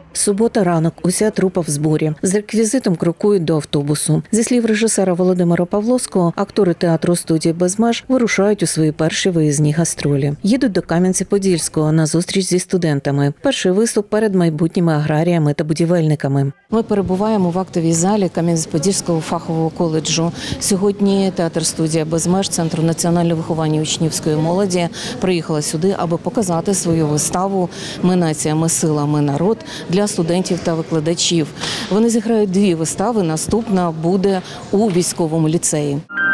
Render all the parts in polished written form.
Субота ранок, уся трупа в зборі. З реквізитом крокують до автобусу. Зі слів режисера Володимира Павловського, актори театру студії «Без меж» вирушають у свої перші виїзні гастролі. Їдуть до Кам'янця-Подільського на зустріч зі студентами. Перший виступ перед майбутніми аграріями та будівельниками. Ми перебуваємо в актовій залі Кам'янець-Подільського фахового коледжу. Сьогодні театр студія «Без меж» Центру національного виховання учнівської молоді приїхала сюди, аби показати свою виставу «Ми нація, ми сила, ми народ» для студентів та викладачів. Вони зіграють дві вистави, наступна буде у військовому ліцеї.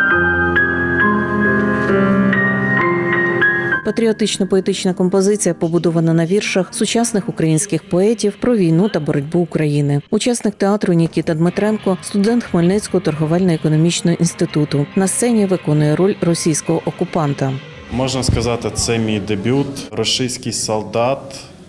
Патріотично-поетична композиція побудована на віршах сучасних українських поетів про війну та боротьбу України. Учасник театру Нікіта Дмитренко – студент Хмельницького торговельно-економічного інституту. На сцені виконує роль російського окупанта. Можна сказати, це мій дебют. Російський солдат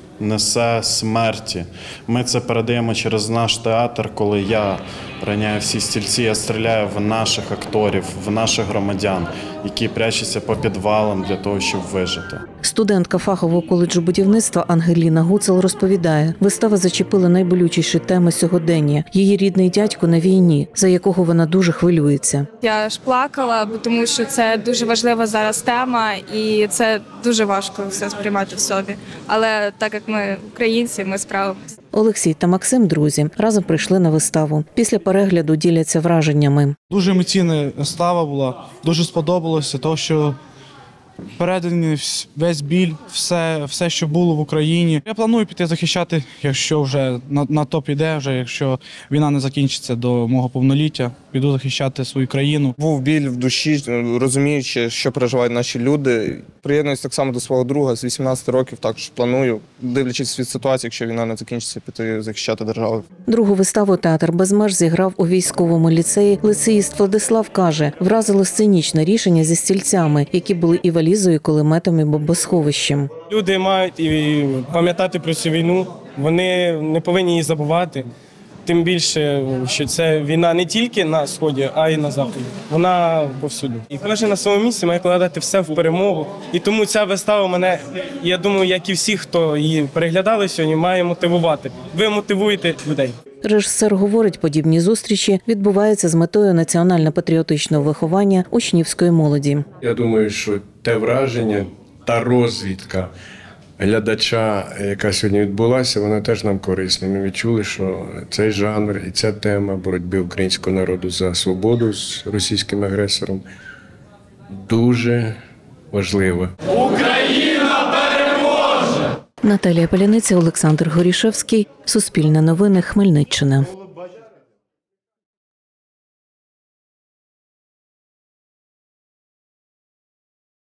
несе смерті. Ми це передаємо через наш театр, коли я раняю всі стільці, я стріляю в наших акторів, в наших громадян, які прячуться по підвалам для того, щоб вижити. Студентка фахового коледжу будівництва Ангеліна Гуцел розповідає, вистава зачепила найболючіші теми сьогодення. Її рідний дядько на війні, за якого вона дуже хвилюється. Я ж плакала, тому що це дуже важлива зараз тема і це дуже важко все сприймати в собі. Але так як ми українці, ми справимося. Олексій та Максим – друзі. Разом прийшли на виставу. Після перегляду діляться враженнями. Дуже емоційна вистава була, дуже сподобалося, тому що переданий весь біль, все, що було в Україні. Я планую піти захищати, якщо вже на то піде, якщо війна не закінчиться до мого повноліття, піду захищати свою країну. Був біль в душі, розуміючи, що переживають наші люди. Приєднуюсь так само до свого друга, з 18 років також планую, дивлячись від ситуації, якщо війна не закінчиться, піти захищати державу. Другу виставу «Театр без меж» зіграв у військовому ліцеї. Ліцеїст Владислав каже, вразило сценічне рішення зі стільцями, які були і валізою, кулеметом, і бомбосховищем. Люди мають і пам'ятати про цю війну, вони не повинні її забувати. Тим більше, що це війна не тільки на Сході, а й на Заході. Вона повсюди. І кожен на своєму місці має вкладати все в перемогу. І тому ця вистава мене, я думаю, як і всі, хто її переглядали сьогодні, має мотивувати. Ви мотивуєте людей. Режисер говорить, подібні зустрічі відбуваються з метою національно-патріотичного виховання учнівської молоді. Я думаю, що те враження, та розвідка глядача, яка сьогодні відбулася, вона теж нам корисна. Ми відчули, що цей жанр і ця тема боротьби українського народу за свободу з російським агресором дуже важлива. Україна переможе! Наталія Паляниця, Олександр Горішевський. Суспільне новини. Хмельниччина.